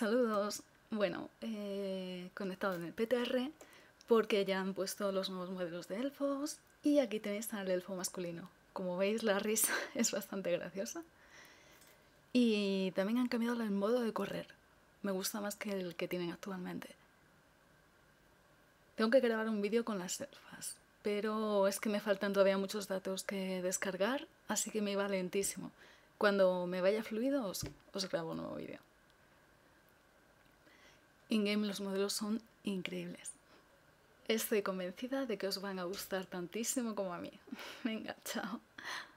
Saludos. Bueno, conectado en el PTR porque ya han puesto los nuevos modelos de elfos y aquí tenéis al elfo masculino. Como veis, la risa es bastante graciosa. Y también han cambiado el modo de correr. Me gusta más que el que tienen actualmente. Tengo que grabar un vídeo con las elfas, pero es que me faltan todavía muchos datos que descargar, así que me iba lentísimo. Cuando me vaya fluido os grabo un nuevo vídeo. In-game los modelos son increíbles. Estoy convencida de que os van a gustar tantísimo como a mí. Venga, chao.